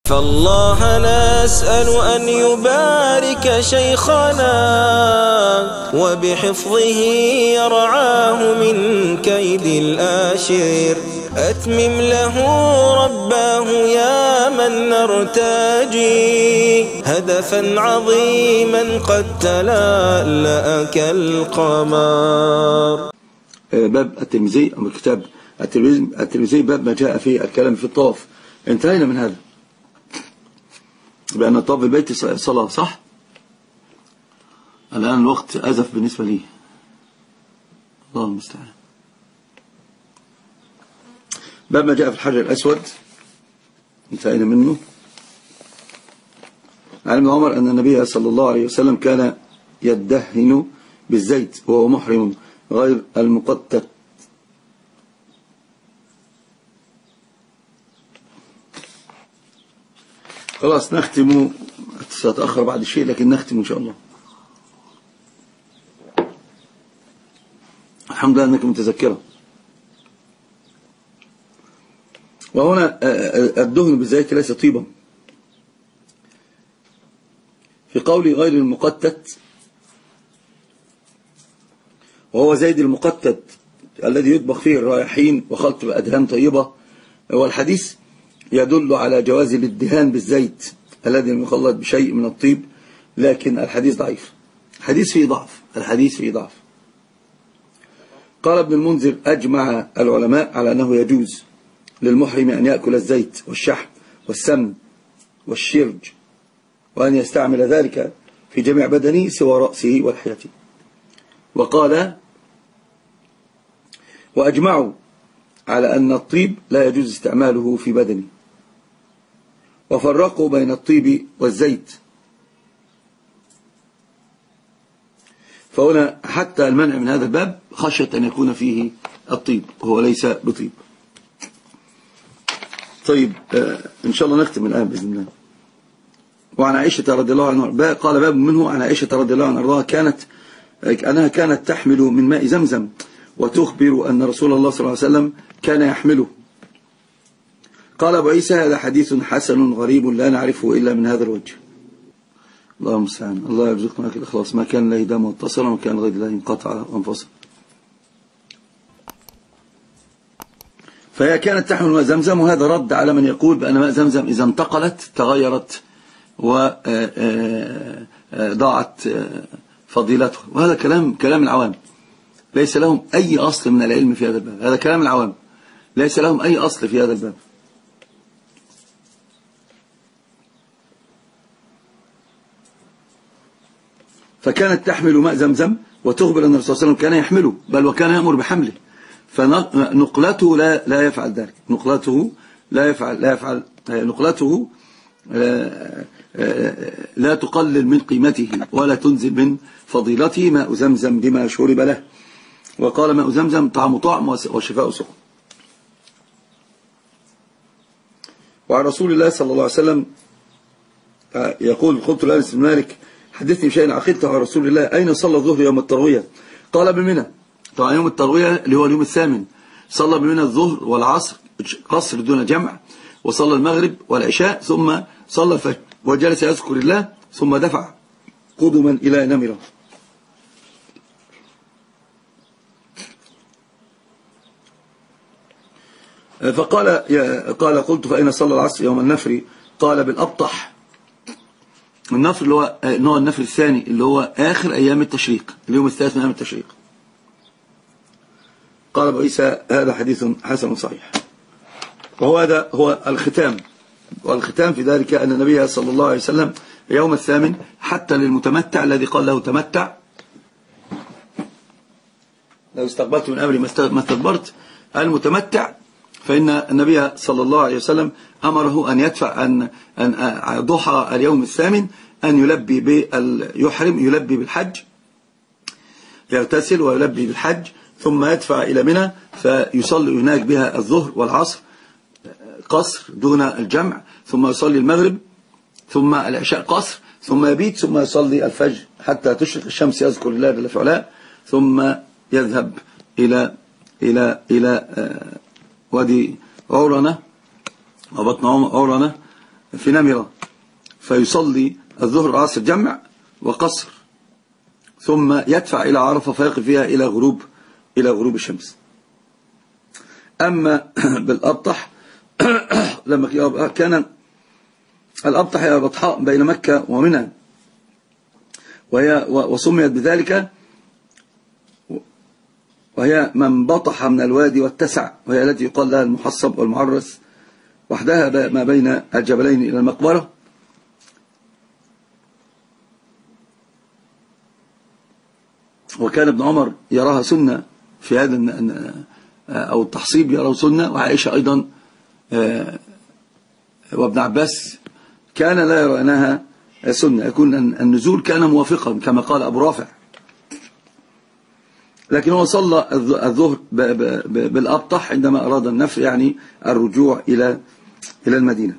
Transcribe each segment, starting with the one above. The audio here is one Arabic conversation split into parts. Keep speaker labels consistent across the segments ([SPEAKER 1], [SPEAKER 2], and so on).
[SPEAKER 1] فالله نسأل أن يبارك شيخنا وبحفظه يرعاه من كيد الآشر. أتمم له رباه يا من نرتجي هدفا عظيما قد تلألأ كالقمر.
[SPEAKER 2] باب الترمذي أو الكتاب الترمذي باب ما جاء في الكلام في الطواف. انتهينا من هذا بأن الطواف بالبيت صلاة، صح؟ الآن الوقت أزف بالنسبة لي، الله المستعان. باب ما جاء في الحجر الأسود انتهينا منه. عن ابن عمر أن النبي صلى الله عليه وسلم كان يدهن بالزيت وهو محرم غير المقتت. خلاص نختم، سأتأخر بعد شيء لكن نختم إن شاء الله. الحمد لله أنك متذكرة. وهنا الدهن بالزيت ليس طيبا. في قول غير المقتت، وهو زيد المقتت الذي يطبخ فيه الرائحين وخلط بأدهان طيبة، هو الحديث يدل على جواز الادهان بالزيت الذي لم يخلط بشيء من الطيب، لكن الحديث ضعيف، الحديث فيه ضعف. قال ابن المنذر: أجمع العلماء على أنه يجوز للمحرم أن يأكل الزيت والشحم والسمن والشرج، وأن يستعمل ذلك في جميع بدنه سوى رأسه والحياته. وقال: وأجمعوا على أن الطيب لا يجوز استعماله في بدنه، وفرقوا بين الطيب والزيت. فهنا حتى المنع من هذا الباب خشية أن يكون فيه الطيب وهو ليس بطيب. طيب إن شاء الله نختم الآن بإذن الله. وعن عائشة رضي الله عنها قال باب منه عن عائشة رضي الله عنها أنها كانت تحمل من ماء زمزم وتخبر أن رسول الله صلى الله عليه وسلم كان يحمله. قال أبو عيسى: هذا حديث حسن غريب لا نعرفه إلا من هذا الوجه. الله المستعان. الله يرزقنا الإخلاص، ما كان له دام متصل وما كان غير الله انقطع وانفصل. فهي كانت تحمل ماء زمزم، وهذا رد على من يقول بأن ماء زمزم إذا انتقلت تغيرت وضاعت فضيلته، وهذا كلام العوام ليس لهم أي أصل من العلم في هذا الباب. هذا كلام العوام ليس لهم أي أصل في هذا الباب. فكانت تحمل ماء زمزم وتخبر أن الرسول صلى الله عليه وسلم كان يحمله، بل وكان يأمر بحمله. فنقلته لا يفعل ذلك، نقلته لا تقلل من قيمته ولا تنزل من فضيلته. ماء زمزم لما شرب له. وقال: ماء زمزم طعم وشفاء سقم. وعن رسول الله صلى الله عليه وسلم يقول: قلت لأنس بن مالك: حدثني شيئا عقلته على رسول الله، أين صلى الظهر يوم التروية؟ قال: بمنى. طبعا يوم التروية اللي هو اليوم الثامن، صلى بمنى الظهر والعصر قصر دون جمع، وصلى المغرب والعشاء، ثم صلى الفجر وجلس يذكر الله، ثم دفع قدما إلى نمرة. قال: قلت: فأين صلى العصر يوم النفر؟ قال: بالأبطح. النفر اللي هو نوع النفر الثاني اللي هو آخر أيام التشريق، اليوم الثالث من أيام التشريق. قال أبو عيسى: هذا حديث حسن صحيح. وهذا هو الختام، والختام في ذلك أن النبي صلى الله عليه وسلم يوم الثامن حتى للمتمتع الذي قال له تمتع، لو استقبلت من أمري ما استدبرت، المتمتع فإن النبي صلى الله عليه وسلم أمره أن يدفع أن ضحى اليوم الثامن أن يلبي بالحج، يغتسل ويلبي بالحج، ثم يدفع إلى منى فيصلي هناك بها الظهر والعصر قصر دون الجمع، ثم يصلي المغرب، ثم العشاء قصر، ثم يبيت، ثم يصلي الفجر حتى تشرق الشمس، يذكر الله جل في علاه، ثم يذهب إلى وادي عورنة وبطن عورنة في نمرة، فيصلي الظهر والعصر جمع وقصر، ثم يدفع إلى عرفة فيقف فيها إلى غروب الشمس. أما بالأبطح لما كان الأبطح هي بطحاء بين مكة ومنى، وسميت بذلك، وهي من بطح من الوادي واتسع، وهي التي يقال لها المحصب والمعرس، وحدها ما بين الجبلين إلى المقبرة. وكان ابن عمر يراها سنة في هذا، أو التحصيب يراه سنة، وعائشة أيضا وابن عباس كان لا يرى أنها سنة، يكون النزول كان موافقا كما قال أبو رافع. لكن هو صلى الظهر بالأبطح عندما أراد النفر، يعني الرجوع إلى المدينة.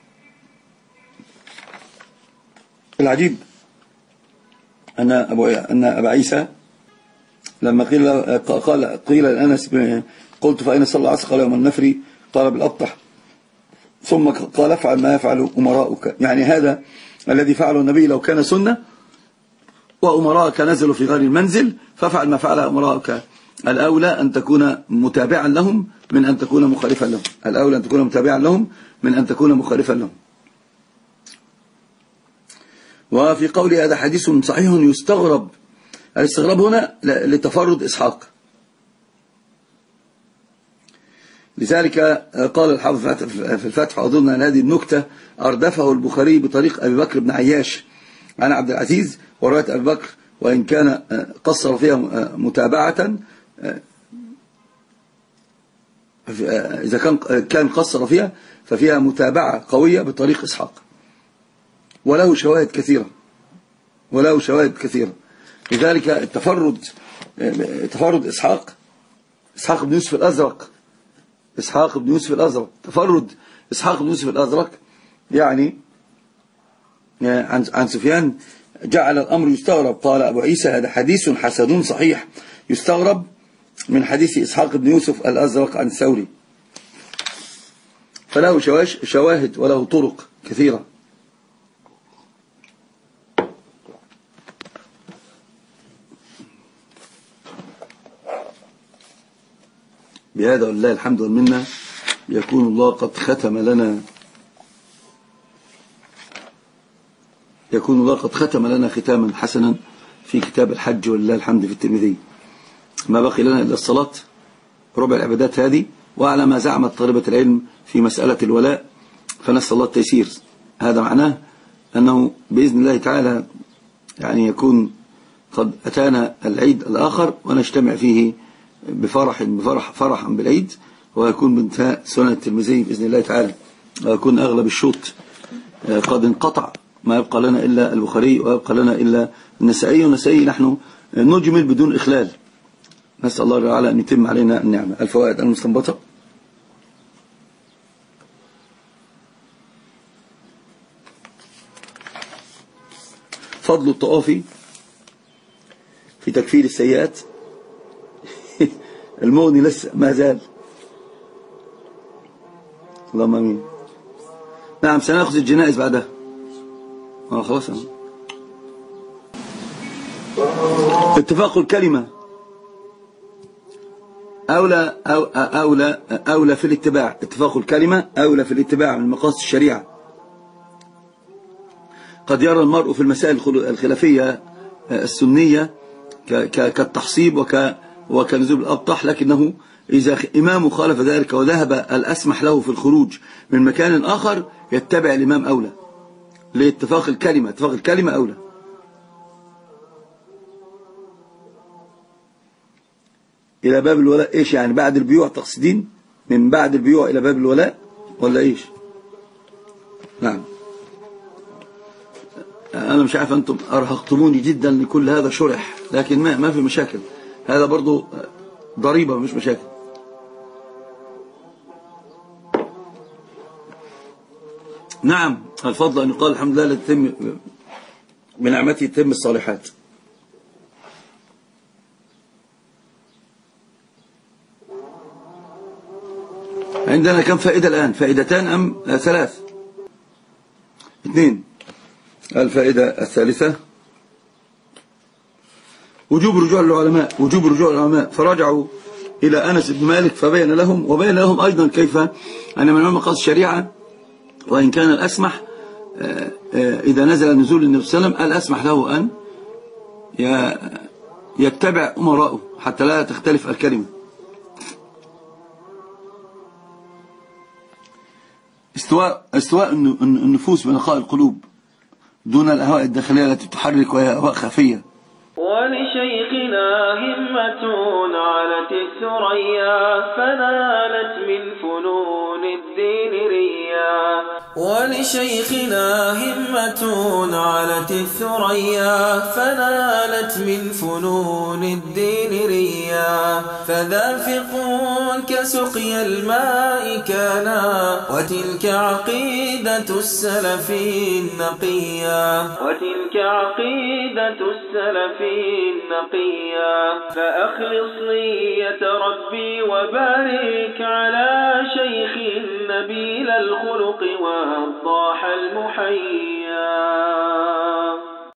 [SPEAKER 2] العجيب أن أبا عيسى لما قيل لأنس قلت فأين صلى العصر؟ قال يوم النفر، قال بالأبطح، ثم قال افعل ما يفعل أمراؤك. يعني هذا الذي فعله النبي لو كان سنة، وأمراءك نزلوا في غير المنزل، فافعل ما فعل أمراؤك. الأولى أن تكون متابعا لهم من أن تكون مخالفا لهم، الأولى أن تكون متابعا لهم من أن تكون مخالفا لهم. وفي قول هذا حديث صحيح يستغرب، الاستغراب هنا لتفرد إسحاق. لذلك قال الحافظ في الفتح، أظن أن هذه النكتة أردفه البخاري بطريق أبي بكر بن عياش عن عبد العزيز، ورواية أبي بكر وإن كان قصر فيها متابعة، إذا كان قصر فيها ففيها متابعة قوية بطريق إسحاق، وله شواهد كثيرة. لذلك تفرد إسحاق بن يوسف الأزرق، تفرد إسحاق بن يوسف الأزرق يعني عن سفيان جعل الأمر يستغرب. قال أبو عيسى هذا حديث حسن صحيح يستغرب من حديث إسحاق بن يوسف الأزرق عن ثوري، فله شواهد وله طرق كثيرة. بهذا والله الحمد والمنة يكون الله قد ختم لنا ختاما حسنا في كتاب الحج، ولله الحمد في الترمذي. ما بقي لنا إلا الصلاة، ربع العبادات هذه. وعلى ما زعمت طالبة العلم في مسألة الولاء فنسأل الله التيسير. هذا معناه أنه بإذن الله تعالى يعني قد أتانا العيد الآخر ونجتمع فيه فرحا بالعيد، ويكون بانتهاء سنة الترمذي بإذن الله تعالى، ويكون أغلب الشوط قد انقطع، ما يبقى لنا إلا البخاري ويبقى لنا إلا النسائي نحن نجمل بدون إخلال. نسأل الله تعالى أن يتم علينا النعمة. الفوائد المستنبطة: فضل الطواف في تكفير السيئات. المغني لسه ما زال، اللهم امين. نعم سنأخذ الجنائز بعدها. خلاص. اتفاق الكلمة أولى في الاتباع. اتفاق الكلمة أولى في الاتباع من مقاصد الشريعة. قد يرى المرء في المسائل الخلافية السنية كالتحصيب وكنزول الأبطح، لكنه إذا إمامه خالف ذلك وذهب الأسمح له في الخروج من مكان آخر يتبع الإمام أولى لاتفاق الكلمة. اتفاق الكلمة أولى. إلى باب الولاء إيش يعني؟ بعد البيوع تقصدين؟ من بعد البيوع إلى باب الولاء ولا إيش؟ نعم. أنا مش عارف، أنتم أرهقتموني جدا لكل هذا شرح، لكن ما في مشاكل، هذا برضو ضريبة مش مشاكل. نعم الفضل أن يقال الحمد لله لتتم بنعمته تتم الصالحات. عندنا كم فائدة الآن؟ فائدتان أم ثلاث؟ 2. الفائدة الثالثة وجوب رجوع العلماء فرجعوا إلى أنس بن مالك فبين لهم وبين لهم أيضا كيف أن من علم مقاصد الشريعة وإن كان الأسمح إذا نزل نزول النبي صلى الله عليه وسلم الأسمح له أن يتبع أمراءه حتى لا تختلف الكلمة. استواء النفوس بنقاء القلوب دون الأهواء الداخلية التي تحرك وهي أهواء خفية.
[SPEAKER 1] ولشيخنا همة علت الثريا فنالت من فنون الدين ريا. ولشيخنا همة علت الثريا فنالت من فنون الدين ريا. فذا فقه كسقي الماء كانا وتلك عقيدة السلف النقيا. وتلك عقيدة السلف النقيا. فأخلص نية ربي وبارك على شيخ نبيل الخلق وضاح المحيا.